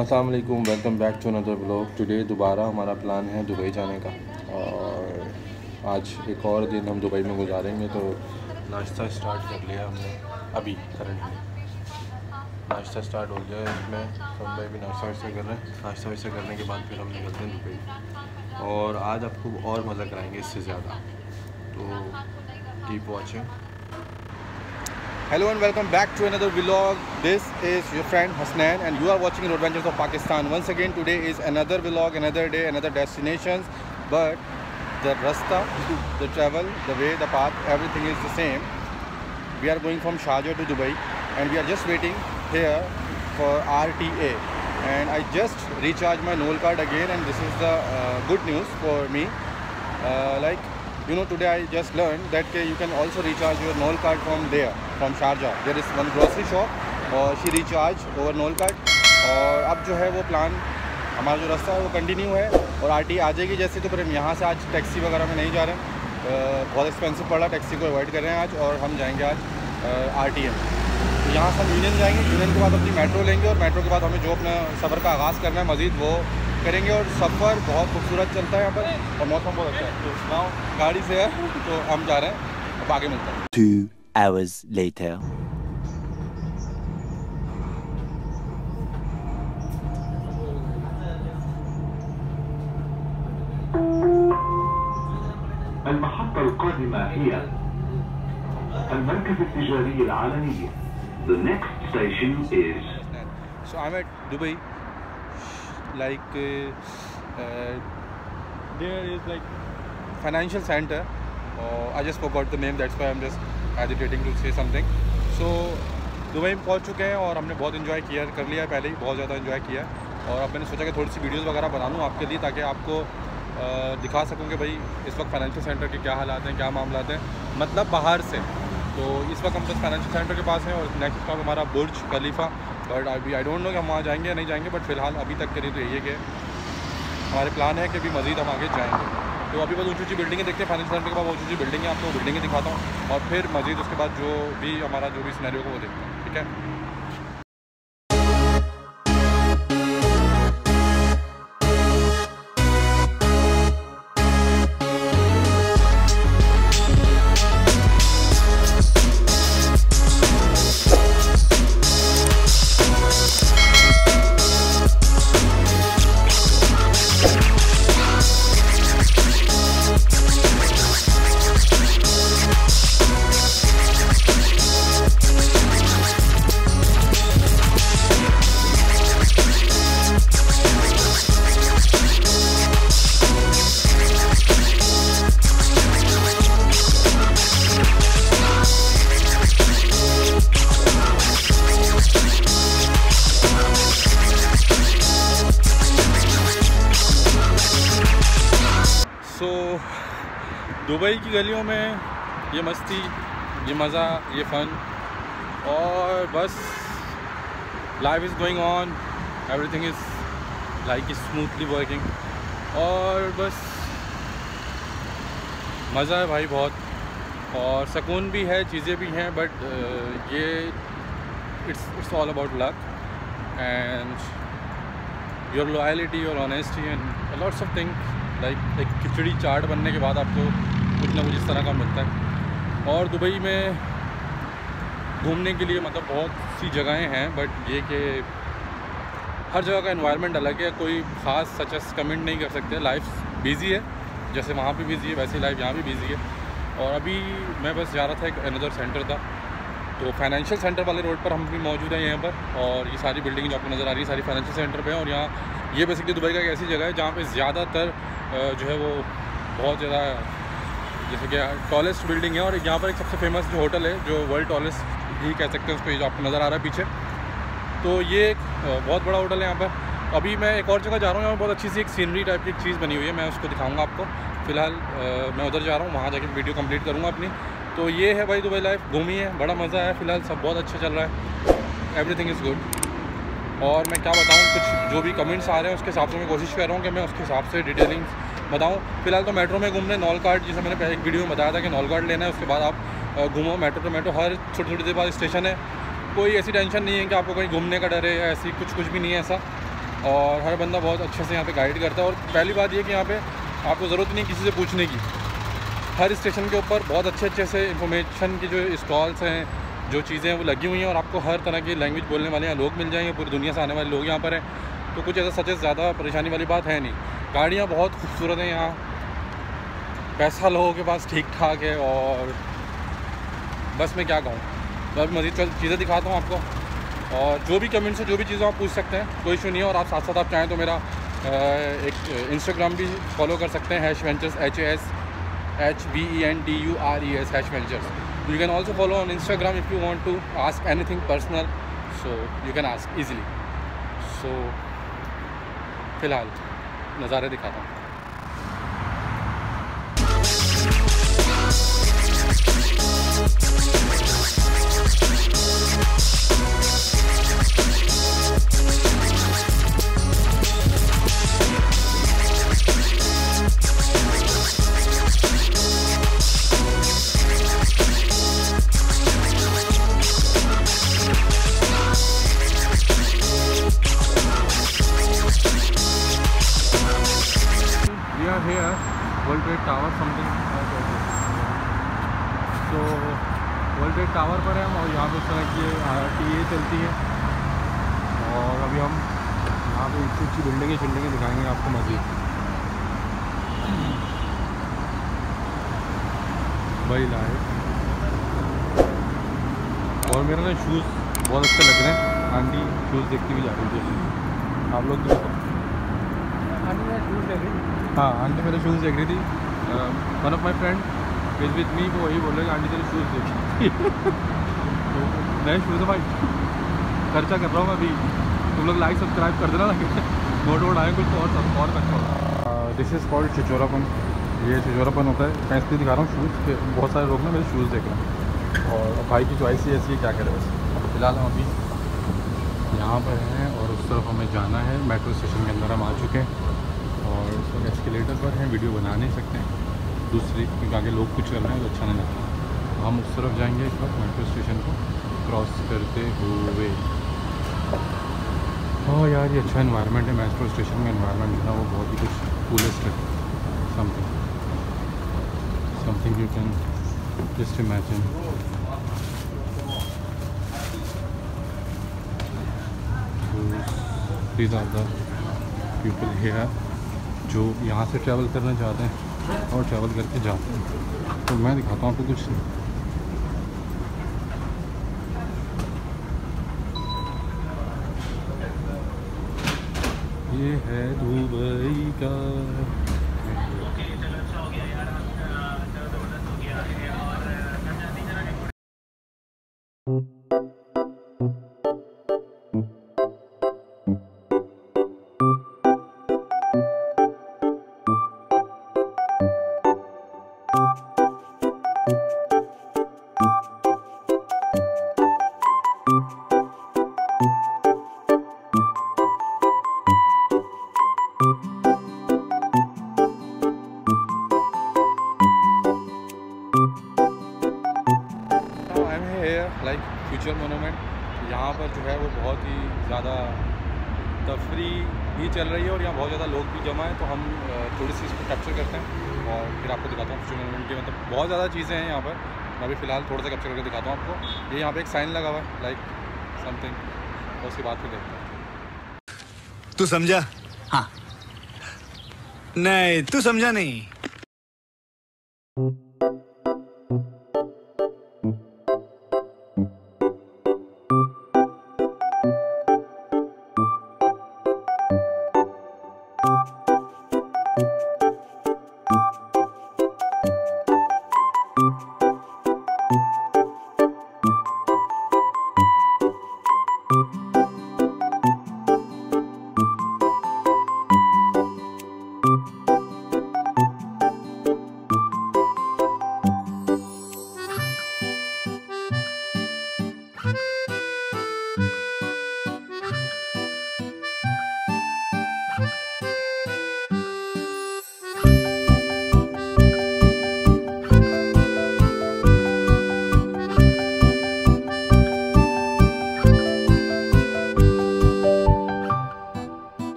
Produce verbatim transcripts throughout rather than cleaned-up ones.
अस्सलाम वालेकुम, welcome back to another vlog. Today दोबारा हमारा प्लान है दुबई जाने का और आज एक और दिन हम दुबई में गुजारेंगे। तो नाश्ता स्टार्ट कर लिया हमने अभी करंटली, नाश्ता स्टार्ट हो गया है इसमें। हम भाई भी नाश्ता वाश्ता कर रहे हैं। नाश्ता वाश्ता करने के बाद फिर हम निकलते हैं दुबई और आज आपको और मज़ा कराएंगे इससे ज़्यादा, तो keep watching. Hello and welcome back to another vlog. This is your friend Hasnain and you are watching Road Ventures of Pakistan. Once again today is another vlog, another day, another destinations, but the rasta, the travel, the way, the path, everything is the same. We are going from Sharjah to Dubai and we are just waiting here for R T A, and I just recharged my Noel card again, and this is the uh, good news for me. Uh, like you know, today I just learned that you can also recharge your Noel card from there, from Sharjah. There is one grocery shop और she recharge over Noel card। और अब जो है वो plan हमारा जो रास्ता है वो कंटिन्यू है और आरटी आ जाएगी जैसे, तो फिर हम यहाँ से आज टैक्सी वगैरह में नहीं जा रहे हैं। बहुत एक्सपेंसिव पड़ रहा है, टैक्सी को अवॉइड कर रहे हैं आज, और हम जाएंगे आज आर टी एम। तो यहाँ से हम यूनियन जाएंगे, यूनियन के बाद अपनी मेट्रो लेंगे और मेट्रो के बाद हमें जो अपना सफ़र का आगाज़ करना है मज़ीद वो करेंगे। और सफ़र बहुत खूबसूरत चलता है यहाँ पर और मौसम बहुत अच्छा है। तो गाँव गाड़ी से है तो हम जा रहे हैं, अब आगे मिलते हैं। Two hours later. المحطة القادمة هي المركز التجاري العالمي. The next station is. So I'm at Dubai. Like uh, uh, there is like financial center. Uh, I just forgot the name. That's why I'm just hesitating to say something. So Dubai में पहुंच चुके हैं और हमने बहुत enjoy किया, कर लिया है पहले ही, बहुत ज़्यादा इन्जॉय किया। और अब मैंने सोचा कि थोड़ी सी वीडियोस वगैरह बना लूँ आपके लिए, ताकि आपको आ, दिखा सकूँ कि भाई इस वक्त फाइनेंशियल सेंटर के क्या हालात हैं, क्या मामला हैं, मतलब बाहर से। तो इस वक्त हम बस फाइनेंशियल सेंटर के पास हैं और नेक्स्ट स्टॉप हमारा बुर्ज खलीफा। बट अभी आई डोंट नो कि हम वहाँ जाएंगे या नहीं जाएंगे, बट फ़िलहाल अभी तक के लिए तो यही है कि हमारे प्लान है कि अभी मज़ीद हम आगे जाएंगे। तो अभी बस ऊँची ऊँची बिल्डिंगें देखते हैं, फाइनेंशियल सेंटर के बाद ऊँची ऊँची बिल्डिंगें, आपको बिल्डिंगें दिखाता हूँ और फिर मज़ीद उसके बाद जो भी हमारा जो भी सिनेरियो को वो देखते हैं, ठीक है। तो दुबई की गलियों में ये मस्ती, ये मज़ा, ये फ़न, और बस life is going on, everything is like smoothly working, और बस मज़ा है भाई बहुत, और सुकून भी है, चीज़ें भी हैं। बट uh, ये it's it's all about luck and your loyalty, your honesty and lots of thing. लाइक एक खिचड़ी चाट बनने के बाद आपको कुछ ना कुछ इस तरह का मिलता है। और दुबई में घूमने के लिए मतलब बहुत सी जगहें हैं, बट ये कि हर जगह का एनवायरनमेंट अलग है, कोई ख़ास सच कमेंट नहीं कर सकते। लाइफ बिज़ी है, जैसे वहाँ पे बिज़ी है वैसे ही लाइफ यहाँ भी बिज़ी है। और अभी मैं बस जा रहा था, एक अनदर सेंटर था, तो फाइनेंशियल सेंटर वाले रोड पर हम भी मौजूद हैं यहाँ पर। और ये सारी बिल्डिंग जो आपको नज़र आ रही है सारी फाइनेंशियल सेंटर पे हैं। और यहाँ ये बेसिकली दुबई का एक ऐसी जगह है जहाँ पे ज़्यादातर जो है वो बहुत ज़्यादा जैसे कि टॉलेस्ट बिल्डिंग है। और यहाँ पर एक सबसे फेमस जो होटल है, जो वर्ल्ड टॉलेस्ट भी कह सकते हैं, उस पर जो आपको नज़र आ रहा है पीछे, तो ये एक बहुत बड़ा होटल है यहाँ पर। अभी मैं एक और जगह जा रहा हूँ, यहाँ बहुत अच्छी सी एक सीनरी टाइप की एक चीज़ बनी हुई है, मैं उसको दिखाऊँगा आपको। फ़िलहाल मैं उधर जा रहा हूँ, वहाँ जाके वीडियो कंप्लीट करूँगा अपनी। तो ये है भाई दुबई लाइफ, घूमी है, बड़ा मज़ा है, फ़िलहाल सब बहुत अच्छा चल रहा है, एवरीथिंग इज़ गुड। और मैं क्या बताऊँ, कुछ जो भी कमेंट्स आ रहे हैं उसके हिसाब से मैं कोशिश कर रहा हूँ कि मैं उसके हिसाब से डिटेलिंग बताऊँ। फिलहाल तो मेट्रो में घूम रहे, नॉल कार्ड जैसे मैंने एक वीडियो में बताया था कि नॉल कार्ड लेना है, उसके बाद आप घूमो मेट्रो टू मेट्रो, हर छोटी छोटी देर बाद स्टेशन है, कोई ऐसी टेंशन नहीं है कि आपको कहीं घूमने का डर है या ऐसी कुछ कुछ भी नहीं है ऐसा। और हर बंदा बहुत अच्छे से यहाँ पे गाइड करता है। और पहली बात ये कि यहाँ पे आपको ज़रूरत नहीं किसी से पूछने की, हर स्टेशन के ऊपर बहुत अच्छे अच्छे से इंफॉर्मेशन की जो स्टॉल्स हैं, जो चीज़ें हैं वो लगी हुई हैं और आपको हर तरह की लैंग्वेज बोलने वाले यहाँ लोग मिल जाएंगे। पूरी दुनिया से आने वाले लोग यहाँ पर हैं, तो कुछ ऐसा सच ज़्यादा परेशानी वाली बात है नहीं। गाड़ियाँ बहुत खूबसूरत हैं यहाँ, पैसा लोगों के पास ठीक ठाक है। और बस मैं क्या कहूँ, तो अभी मज़ीद चीज़ें दिखाता हूँ आपको। और जो भी कमेंट्स है, जो भी चीज़ें आप पूछ सकते हैं, कोई इशू नहीं है। और आप साथ साथ आप चाहें तो मेरा एक इंस्टाग्राम भी फॉलो कर सकते हैं, hash ventures, H A S H V E N T U R E S, hash ventures. You can also follow on Instagram if you want to ask anything personal, so you can ask easily. सो फ़िलहाल नज़ारे दिखाता हूँ। Here, World Trade Tower something. तो World Trade Tower पर है हम, और यहाँ पे उस तरह की आर टी ए चलती है। और अभी हम यहाँ पे ऊँची ऊँची बिल्डिंगें शिल्डिंगें दिखाएंगे आपको मज़ीद। भाई लाइट, और मेरे ना शूज़ बहुत अच्छे लग रहे हैं। आंटी शूज़ देखती भी जा रही थी, आप लोग भी आंटी मेरे शूज़ देख रही हाँ आंटी मेरे शूज़ देख रही थी। One of my friend is with me, वो वही बोल रहे हैं आंटी तेरे शूज़ देख तो नए शूज़ है भाई, खर्चा कर रहा हूँ मैं अभी। तुम लोग लाइक सब्सक्राइब कर देना, नोट वोट आए कुछ तो और सब और अच्छा। दिस इज़ कॉल्ड चिचोरापन। ये चिचोरापन होता है। मैं इसलिए दिखा रहा हूँ शूज़ के, बहुत सारे लोग ना मेरे शूज़ देख रहे हैं, और भाई की चॉइस ही ऐसी है, क्या करें। बस फिलहाल हम अभी यहाँ पर हैं और उस तरफ हमें जाना है। मेट्रो स्टेशन के अंदर हम आ चुके हैं और इस वक्त एस्केलेटर पर हैं, वीडियो बना नहीं सकते हैं दूसरी, क्योंकि आगे लोग कुछ कर रहे हैं तो अच्छा नहीं लगता। हम उस तरफ जाएंगे इस वक्त मेट्रो स्टेशन को क्रॉस करते हुए। हाँ यार, ये अच्छा इन्वायरमेंट है। मेट्रो स्टेशन का इन्वायरमेंट जो है वो बहुत ही कुछ कूलेस्ट है। Something something you can just imagine. These are the people here जो यहाँ से ट्रैवल करना चाहते हैं और ट्रैवल करके जाते हैं। तो मैं दिखाता हूँ आपको कुछ। ये है दुबई का लाइक फ्यूचर मोनूमेंट। यहाँ पर जो है वो बहुत ही ज़्यादा तफरी भी चल रही है और यहाँ बहुत ज़्यादा लोग भी जमा है। तो हम थोड़ी सी इसको कैप्चर करते हैं और फिर आपको दिखाता हूँ फ्यूचर मोनूमेंट की। मतलब बहुत ज़्यादा चीज़ें हैं यहाँ पर। मैं अभी फ़िलहाल थोड़ा सा कैप्चर करके दिखाता हूँ आपको। ये यहाँ पे एक साइन लगा हुआ है लाइक समथिंग, और उसके बाद फिर देखते हैं। तू समझा? हाँ। नहीं, तू समझा नहीं।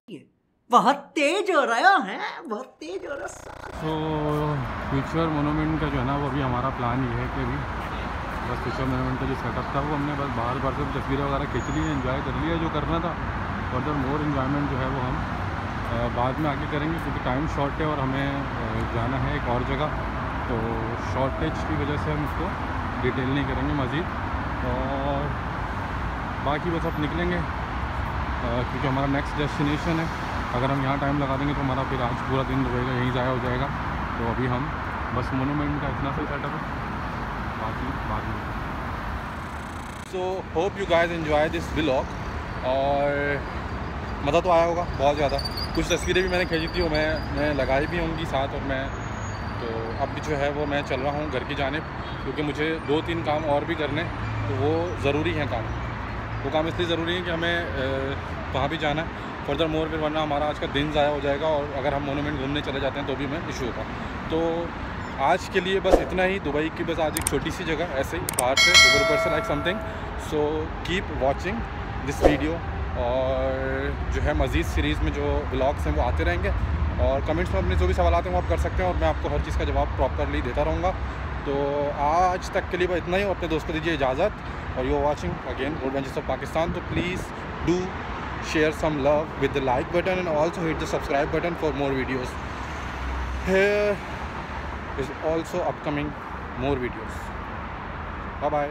बहुत तेज हो रहा है, बहुत तेज हो रहा है। तो फ्यूचर मोनूमेंट का जो है ना, वो अभी हमारा प्लान ये है कि अभी बस फ्यूचर मोनूमेंट का जो सेटअप था वो हमने बस बाहर बाहर से तस्वीरें वगैरह खींच ली, एंजॉय कर लिया जो करना था। फर्दर मोर इन्जॉयमेंट जो है वो हम बाद में आगे करेंगे, क्योंकि टाइम शॉर्ट है और हमें जाना है एक और जगह। तो शॉर्टेज की वजह से हम इसको डिटेल नहीं करेंगे मज़ीद। और बाकी बस अब निकलेंगे, क्योंकि हमारा नेक्स्ट डेस्टिनेशन है। अगर हम यहाँ टाइम लगा देंगे तो हमारा फिर आज पूरा दिन रहेगा यहीं ज़ाया हो जाएगा। तो अभी हम बस मोनूमेंट का इतना सा सेटअप है, बाकी बाद में। So hope you guys enjoy this vlog. और मज़ा तो आया होगा बहुत ज़्यादा। कुछ तस्वीरें भी मैंने खींची थी, वो मैं मैं लगाई भी होंगी साथ। और मैं तो अब भी जो है वो मैं चल रहा हूँ घर की जानिब, क्योंकि मुझे दो तीन काम और भी करने, तो वो ज़रूरी हैं काम। वो काम इसलिए ज़रूरी है कि हमें वहाँ भी जाना है फर्दर मोर, फिर वरना हमारा आज का दिन ज़ाया हो जाएगा। और अगर हम मोनूमेंट घूमने चले जाते हैं तो भी हमें इशू होगा। तो आज के लिए बस इतना ही। दुबई की बस आज एक छोटी सी जगह ऐसे ही बाहर से ऊपर ऊपर से like something. So keep watching this video. और जो है मज़ीद सीरीज़ में जो व्लॉग्स हैं वो आते रहेंगे। और कमेंट्स में अपने जो भी सवाल आते हैं वो आप कर सकते हैं, और मैं आपको हर चीज़ का जवाब प्रॉपरली देता रहूँगा। तो आज तक के लिए बस इतना ही। और अपने दोस्त को दीजिए इजाज़त। और you are watching again adventures of Pakistan. तो please do share some love with the like button, and also hit the subscribe button for more videos. Here is also upcoming more videos. Bye bye.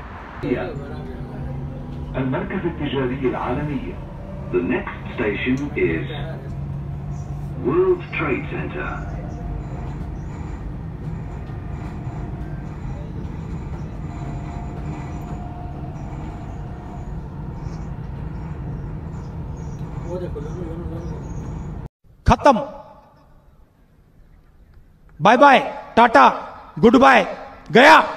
المركز التجاري العالمي. The next station is World Trade Center. खत्म, bye bye, tata, goodbye, गया।